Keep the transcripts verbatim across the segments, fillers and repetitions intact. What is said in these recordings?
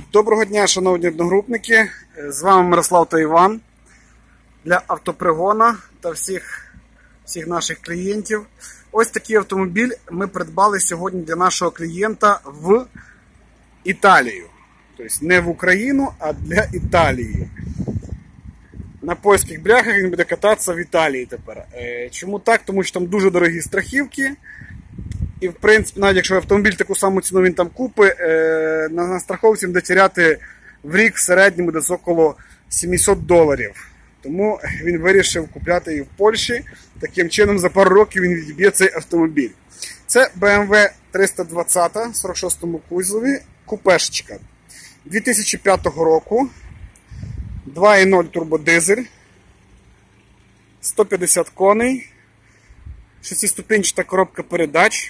Доброго дня, шановні одногрупники! З вами Мирослав та Іван для автопригона та всіх, всіх наших клієнтів. Ось такий автомобіль ми придбали сьогодні для нашого клієнта в Італію. Тобто не в Україну, а для Італії. На польських бляхах він буде кататися в Італії тепер. Чому так? Тому що там дуже дорогі страхівки. І, в принципі, навіть якщо автомобіль таку саму ціну він там купить, на страховці буде теряти в рік в середньому десь около сімсот доларів. Тому він вирішив купляти її в Польщі. Таким чином, за пару років він відіб'є цей автомобіль. Це бе ем ве триста двадцять в сорок шостому кузові, купешечка. дві тисячі п'ятого року, два і нуль турбодизель, сто п'ятдесят коней, шестиступенчата коробка передач.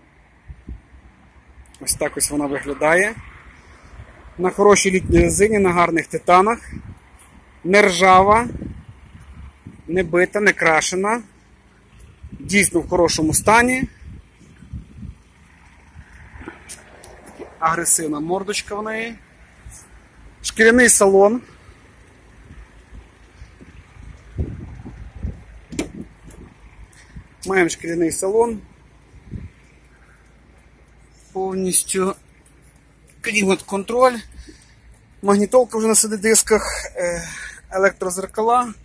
Ось так ось вона виглядає. На хорошій літній резині, на гарних титанах. Не ржава, не бита, не крашена. Дійсно в хорошому стані. Агресивна мордочка в неї. Шкіряний салон. Маємо шкіряний салон. Повністю клімат-контроль. Магнітолка вже на сі ді-дисках. Електрозеркала.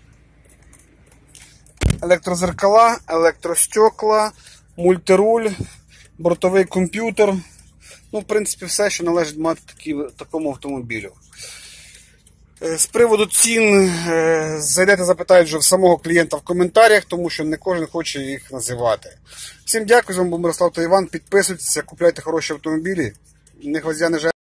Електрозеркала, електростекла, мультируль, бортовий комп'ютер. Ну, в принципі, все, що належить мати такі, такому автомобілю. З приводу цін, зайдете, запитають вже в самого клієнта в коментарях, тому що не кожен хоче їх називати. Всім дякую, з вами був Мирослав та Іван. Підписуйтесь, купляйте хороші автомобілі. Не гвоздя, не жаль.